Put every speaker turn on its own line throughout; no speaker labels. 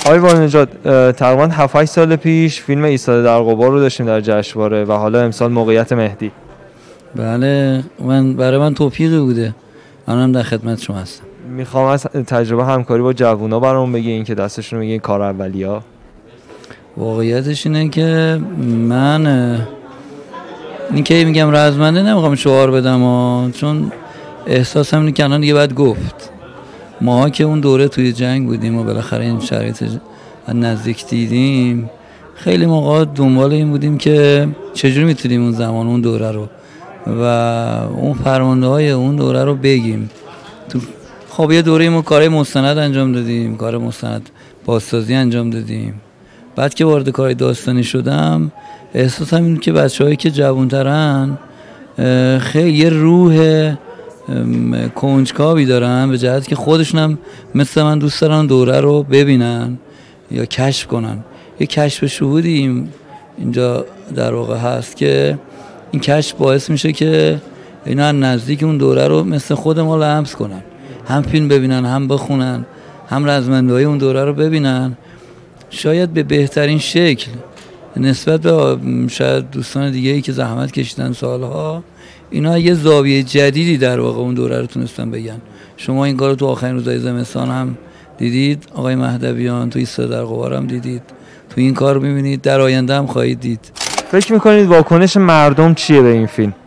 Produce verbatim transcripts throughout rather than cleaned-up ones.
آقای بانی‌نژاد، تقریبا هفت هشت سال پیش فیلم ایستاده در غبار رو داشتیم در جشنواره و حالا امسال موقعیت مهدی.
بله، من برای من توفیقی بوده. منم در خدمت شما هستم.
میخوام از تجربه همکاری با جوونا برام بگین که دستشون رو بگین کار اولیا.
واقعیتش اینه که من این که میگم رزمنده نمیخوام شعار بدم ها. چون احساسم اینه که الان دیگه باید گفت. ماها که اون دوره توی جنگ بودیم و بالاخره این شرایط نزدیک دیدیم، خیلی موقع دنبال این بودیم که چجوری میتونیم اون زمان اون دوره رو و اون فرمانده های اون دوره رو بگیم. تو خب یه دوره ما کارهای مستند انجام دادیم، کار مستند بازسازی انجام دادیم. بعد که وارد کار داستانی شدم احساسم این که بچه‌هایی که جوان‌ترن خیلی یه روح کنجکاوی دارن، به جهت که خودشون هم مثل من دوست دارن دوره رو ببینن یا کشف کنن. یه کشف شهودی اینجا در واقع هست که این کشف باعث میشه که اینا نزدیک اون دوره رو مثل خود ما لمس کنن، هم فیلم ببینن، هم بخونن، هم رزمنده‌های اون دوره رو ببینن. شاید به بهترین شکل نسبت به شاید دوستان دیگه ای که زحمت کشیدن سالها، اینا یه زاویه جدیدی در واقع اون دوره رو تونستن بگن. شما این کارو تو آخرین روزهای زمستان هم دیدید، آقای مهدویان تو ایستاده در غبار هم دیدید، تو این کار می‌بینید، در آینده هم خواهید دید.
فکر می‌کنید واکنش مردم چیه به این فیلم؟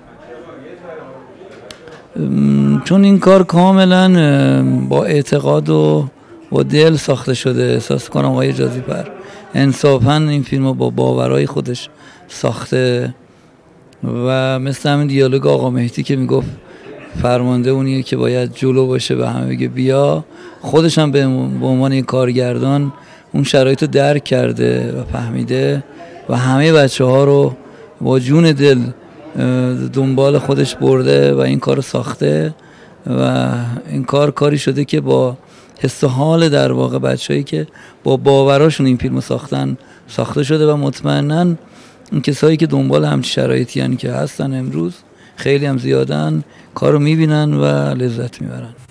چون این کار کاملا با اعتقاد و با دل ساخته شده، احساس کنم آقای جاذی‌پر انصافاً این فیلمو با باورهای خودش ساخته و مثل همین دیالوگ آقا مهدی که میگفت فرمانده اونیه که باید جلو باشه و همه بگه بیا، خودش هم به عنوان یک کارگردان اون شرایط رو درک کرده و فهمیده و همه بچه ها رو با جون دل دنبال خودش برده و این کار رو ساخته و این کار کاری شده که با حس و حال در واقع بچه‌ای که با باوراشون این فیلمو ساختن ساخته شده و مطمئناً این کسایی که دنبال همچین شرایطی یعنی که هستن امروز خیلی هم زیادن، کارو میبینن و لذت میبرن.